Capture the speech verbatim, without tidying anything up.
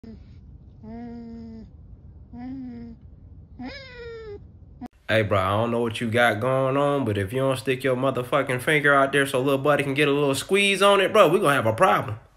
Hey, bro, I don't know what you got going on, but if you don't stick your motherfucking finger out there so little buddy can get a little squeeze on it, bro, we gonna have a problem.